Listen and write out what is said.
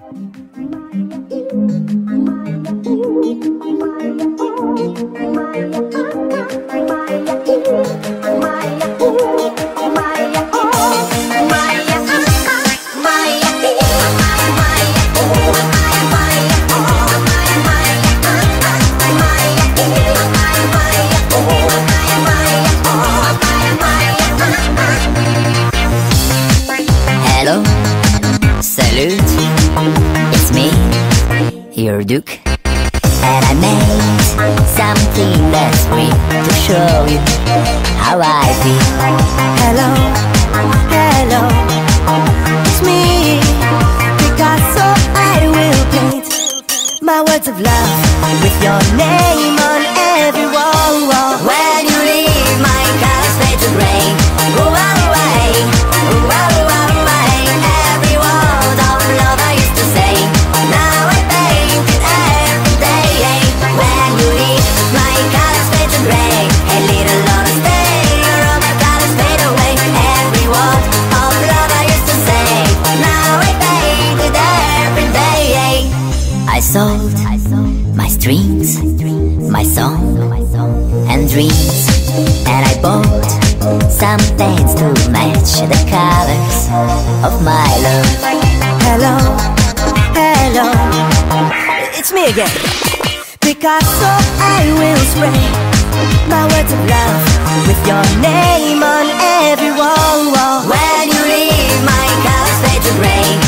Hello, salute, it's me, your Duke. And I made something that's free to show you how I feel. Hello, hello, it's me, Picasso. I will paint my words of love with your name on every wall. When you leave, my colors fade to gray. Oh, away, oh, away. Every word of love I used to say, now I paint it every day. When you leave, my colors fade to gray. A little on a stay, all my colors fade away. Every word of love I used to say, now I paint it every day. I sold my strings, my song and dreams, and I bought some paints to match the colors of my love. Hello, hello, it's me again, Picasso. I will spray my words of love with your name on every wall. When you leave, my colors fade to gray.